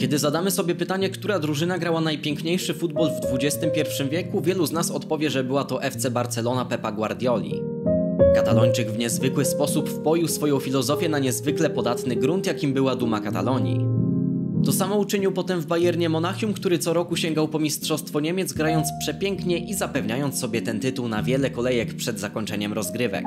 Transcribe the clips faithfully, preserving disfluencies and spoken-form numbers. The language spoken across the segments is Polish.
Kiedy zadamy sobie pytanie, która drużyna grała najpiękniejszy futbol w dwudziestym pierwszym wieku, wielu z nas odpowie, że była to F C Barcelona Pepa Guardioli. Katalończyk w niezwykły sposób wpoił swoją filozofię na niezwykle podatny grunt, jakim była duma Katalonii. To samo uczynił potem w Bayernie Monachium, który co roku sięgał po mistrzostwo Niemiec, grając przepięknie i zapewniając sobie ten tytuł na wiele kolejek przed zakończeniem rozgrywek.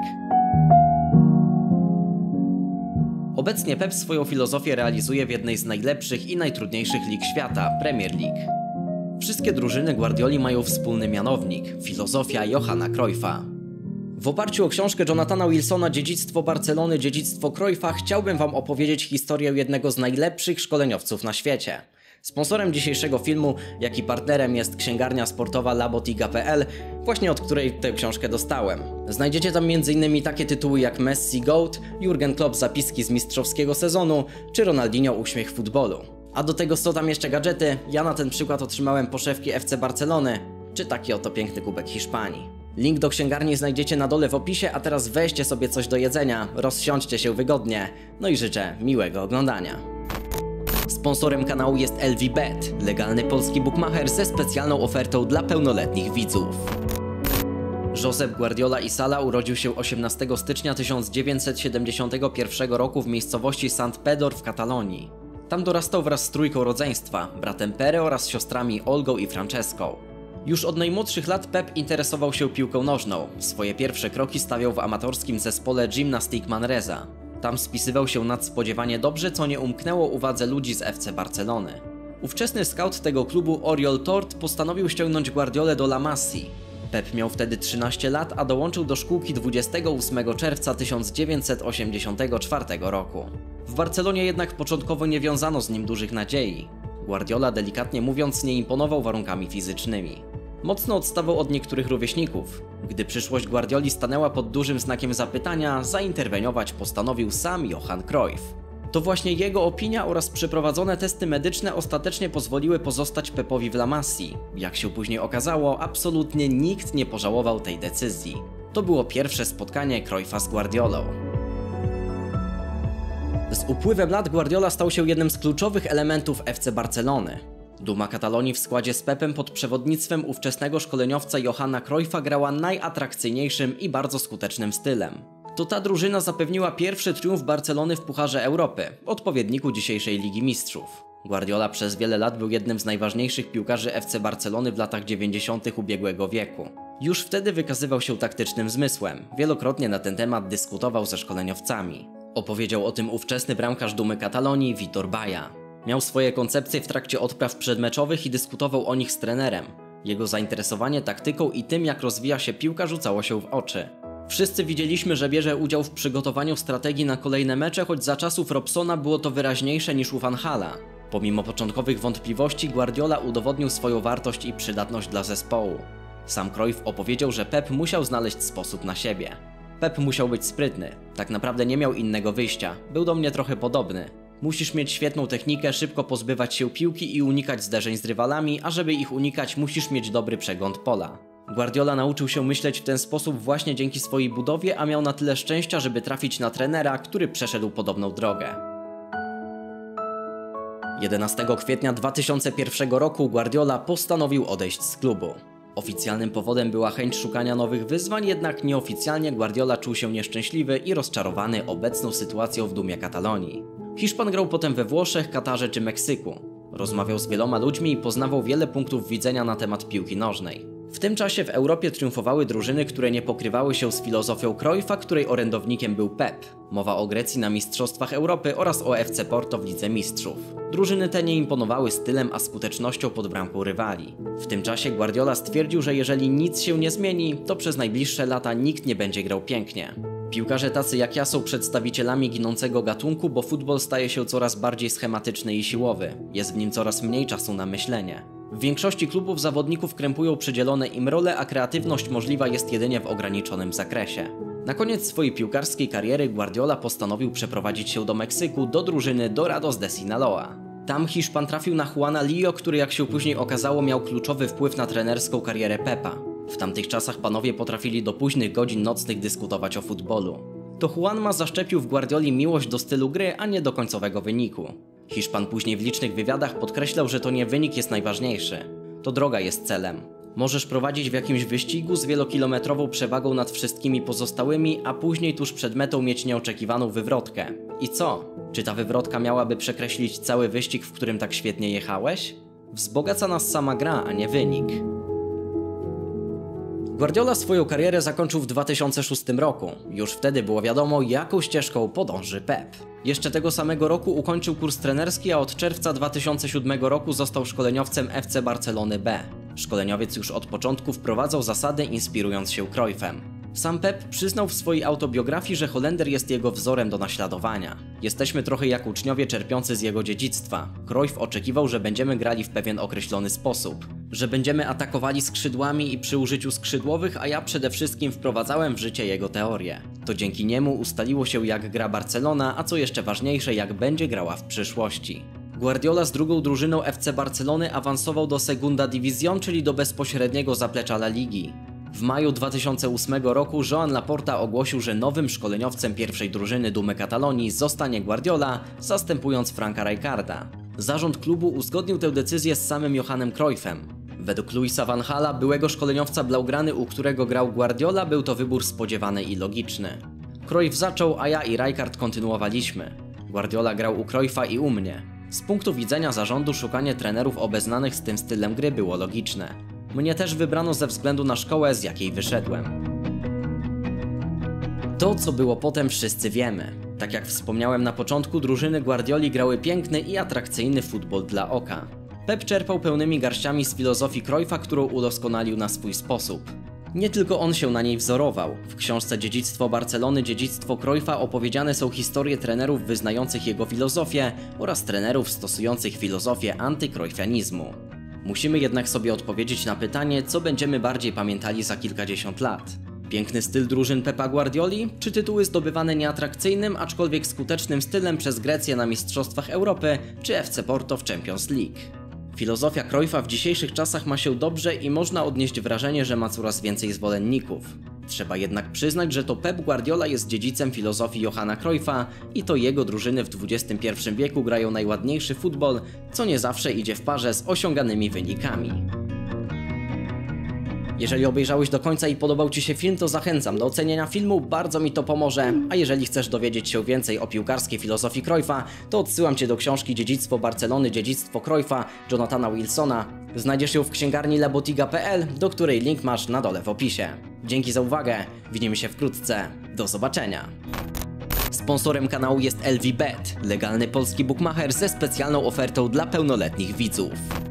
Obecnie Pep swoją filozofię realizuje w jednej z najlepszych i najtrudniejszych lig świata – Premier League. Wszystkie drużyny Guardioli mają wspólny mianownik – filozofia Johana Cruyffa. W oparciu o książkę Jonathana Wilsona Dziedzictwo Barcelony, Dziedzictwo Cruyffa chciałbym wam opowiedzieć historię jednego z najlepszych szkoleniowców na świecie. Sponsorem dzisiejszego filmu, jak i partnerem jest księgarnia sportowa labotiga kropka p l, właśnie od której tę książkę dostałem. Znajdziecie tam między innymi takie tytuły jak Messi Goat, Jurgen Klopp zapiski z mistrzowskiego sezonu, czy Ronaldinho uśmiech futbolu. A do tego są tam jeszcze gadżety, ja na ten przykład otrzymałem poszewki F C Barcelony, czy taki oto piękny kubek Hiszpanii. Link do księgarni znajdziecie na dole w opisie, a teraz weźcie sobie coś do jedzenia, rozsiądźcie się wygodnie, no i życzę miłego oglądania. Sponsorem kanału jest L V Bet, legalny polski bookmacher ze specjalną ofertą dla pełnoletnich widzów. Josep Guardiola y Sala urodził się osiemnastego stycznia tysiąc dziewięćset siedemdziesiątego pierwszego roku w miejscowości Sant Pedor w Katalonii. Tam dorastał wraz z trójką rodzeństwa, bratem Pere oraz siostrami Olgą i Franceską. Już od najmłodszych lat Pep interesował się piłką nożną. Swoje pierwsze kroki stawiał w amatorskim zespole Gimnastic Manresa. Tam spisywał się nadspodziewanie dobrze, co nie umknęło uwadze ludzi z F C Barcelony. Ówczesny scout tego klubu Oriol Tort postanowił ściągnąć Guardiolę do La Masii. Pep miał wtedy trzynaście lat, a dołączył do szkółki dwudziestego ósmego czerwca tysiąc dziewięćset osiemdziesiątego czwartego roku. W Barcelonie jednak początkowo nie wiązano z nim dużych nadziei. Guardiola, delikatnie mówiąc, nie imponował warunkami fizycznymi. Mocno odstawał od niektórych rówieśników. Gdy przyszłość Guardioli stanęła pod dużym znakiem zapytania, zainterweniować postanowił sam Johan Cruyff. To właśnie jego opinia oraz przeprowadzone testy medyczne ostatecznie pozwoliły pozostać Pepowi w La Masii. Jak się później okazało, absolutnie nikt nie pożałował tej decyzji. To było pierwsze spotkanie Cruyffa z Guardiolą. Z upływem lat Guardiola stał się jednym z kluczowych elementów F C Barcelony. Duma Katalonii w składzie z Pepem pod przewodnictwem ówczesnego szkoleniowca Johana Cruyffa grała najatrakcyjniejszym i bardzo skutecznym stylem. To ta drużyna zapewniła pierwszy triumf Barcelony w Pucharze Europy, odpowiedniku dzisiejszej Ligi Mistrzów. Guardiola przez wiele lat był jednym z najważniejszych piłkarzy F C Barcelony w latach dziewięćdziesiątych ubiegłego wieku. Już wtedy wykazywał się taktycznym zmysłem, wielokrotnie na ten temat dyskutował ze szkoleniowcami. Opowiedział o tym ówczesny bramkarz Dumy Katalonii Vitor Baja. Miał swoje koncepcje w trakcie odpraw przedmeczowych i dyskutował o nich z trenerem. Jego zainteresowanie taktyką i tym, jak rozwija się piłka, rzucało się w oczy. Wszyscy widzieliśmy, że bierze udział w przygotowaniu strategii na kolejne mecze, choć za czasów Robsona było to wyraźniejsze niż u Van Hala. Pomimo początkowych wątpliwości, Guardiola udowodnił swoją wartość i przydatność dla zespołu. Sam Cruyff opowiedział, że Pep musiał znaleźć sposób na siebie. Pep musiał być sprytny. Tak naprawdę nie miał innego wyjścia. Był do mnie trochę podobny. Musisz mieć świetną technikę, szybko pozbywać się piłki i unikać zderzeń z rywalami, a żeby ich unikać, musisz mieć dobry przegląd pola. Guardiola nauczył się myśleć w ten sposób właśnie dzięki swojej budowie, a miał na tyle szczęścia, żeby trafić na trenera, który przeszedł podobną drogę. jedenastego kwietnia dwa tysiące pierwszego roku Guardiola postanowił odejść z klubu. Oficjalnym powodem była chęć szukania nowych wyzwań, jednak nieoficjalnie Guardiola czuł się nieszczęśliwy i rozczarowany obecną sytuacją w dumie Katalonii. Hiszpan grał potem we Włoszech, Katarze czy Meksyku. Rozmawiał z wieloma ludźmi i poznawał wiele punktów widzenia na temat piłki nożnej. W tym czasie w Europie triumfowały drużyny, które nie pokrywały się z filozofią Cruyffa, której orędownikiem był Pep. Mowa o Grecji na Mistrzostwach Europy oraz o F C Porto w Lidze Mistrzów. Drużyny te nie imponowały stylem, a skutecznością pod bramką rywali. W tym czasie Guardiola stwierdził, że jeżeli nic się nie zmieni, to przez najbliższe lata nikt nie będzie grał pięknie. Piłkarze tacy jak ja są przedstawicielami ginącego gatunku, bo futbol staje się coraz bardziej schematyczny i siłowy. Jest w nim coraz mniej czasu na myślenie. W większości klubów zawodników krępują przydzielone im role, a kreatywność możliwa jest jedynie w ograniczonym zakresie. Na koniec swojej piłkarskiej kariery Guardiola postanowił przeprowadzić się do Meksyku do drużyny Dorados de Sinaloa. Tam Hiszpan trafił na Juana Lillo, który jak się później okazało miał kluczowy wpływ na trenerską karierę Pepa. W tamtych czasach panowie potrafili do późnych godzin nocnych dyskutować o futbolu. To Juanma zaszczepił w Guardioli miłość do stylu gry, a nie do końcowego wyniku. Hiszpan później w licznych wywiadach podkreślał, że to nie wynik jest najważniejszy, to droga jest celem. Możesz prowadzić w jakimś wyścigu z wielokilometrową przewagą nad wszystkimi pozostałymi, a później tuż przed metą mieć nieoczekiwaną wywrotkę. I co? Czy ta wywrotka miałaby przekreślić cały wyścig, w którym tak świetnie jechałeś? Wzbogaca nas sama gra, a nie wynik. Guardiola swoją karierę zakończył w dwa tysiące szóstym roku. Już wtedy było wiadomo, jaką ścieżką podąży Pep. Jeszcze tego samego roku ukończył kurs trenerski, a od czerwca dwa tysiące siódmego roku został szkoleniowcem F C Barcelony B. Szkoleniowiec już od początku wprowadzał zasady, inspirując się Cruyffem. Sam Pep przyznał w swojej autobiografii, że Holender jest jego wzorem do naśladowania. Jesteśmy trochę jak uczniowie czerpiący z jego dziedzictwa. Cruyff oczekiwał, że będziemy grali w pewien określony sposób. Że będziemy atakowali skrzydłami i przy użyciu skrzydłowych, a ja przede wszystkim wprowadzałem w życie jego teorię. To dzięki niemu ustaliło się, jak gra Barcelona, a co jeszcze ważniejsze, jak będzie grała w przyszłości. Guardiola z drugą drużyną F C Barcelony awansował do Segunda División, czyli do bezpośredniego zaplecza La Ligi. W maju dwa tysiące ósmego roku Joan Laporta ogłosił, że nowym szkoleniowcem pierwszej drużyny Dumy Katalonii zostanie Guardiola, zastępując Franka Rijkaarda. Zarząd klubu uzgodnił tę decyzję z samym Johanem Cruyffem. Według Louisa van Gaala, byłego szkoleniowca Blaugrany, u którego grał Guardiola, był to wybór spodziewany i logiczny. Cruyff zaczął, a ja i Rijkaard kontynuowaliśmy. Guardiola grał u Cruyffa i u mnie. Z punktu widzenia zarządu szukanie trenerów obeznanych z tym stylem gry było logiczne. Mnie też wybrano ze względu na szkołę, z jakiej wyszedłem. To, co było potem, wszyscy wiemy. Tak jak wspomniałem na początku, drużyny Guardioli grały piękny i atrakcyjny futbol dla oka. Pep czerpał pełnymi garściami z filozofii Cruyffa, którą udoskonalił na swój sposób. Nie tylko on się na niej wzorował. W książce Dziedzictwo Barcelony, Dziedzictwo Cruyffa opowiedziane są historie trenerów wyznających jego filozofię oraz trenerów stosujących filozofię antykrojfianizmu. Musimy jednak sobie odpowiedzieć na pytanie, co będziemy bardziej pamiętali za kilkadziesiąt lat. Piękny styl drużyn Pepa Guardioli, czy tytuły zdobywane nieatrakcyjnym, aczkolwiek skutecznym stylem przez Grecję na Mistrzostwach Europy, czy F C Porto w Champions League. Filozofia Cruyffa w dzisiejszych czasach ma się dobrze i można odnieść wrażenie, że ma coraz więcej zwolenników. Trzeba jednak przyznać, że to Pep Guardiola jest dziedzicem filozofii Johana Cruyffa i to jego drużyny w dwudziestym pierwszym wieku grają najładniejszy futbol, co nie zawsze idzie w parze z osiąganymi wynikami. Jeżeli obejrzałeś do końca i podobał Ci się film, to zachęcam do ocenienia filmu, bardzo mi to pomoże, a jeżeli chcesz dowiedzieć się więcej o piłkarskiej filozofii Cruyffa, to odsyłam Cię do książki Dziedzictwo Barcelony, Dziedzictwo Cruyffa Jonathana Wilsona. Znajdziesz ją w księgarni labotiga kropka p l, do której link masz na dole w opisie. Dzięki za uwagę, widzimy się wkrótce, do zobaczenia. Sponsorem kanału jest L V Bet, legalny polski bookmacher ze specjalną ofertą dla pełnoletnich widzów.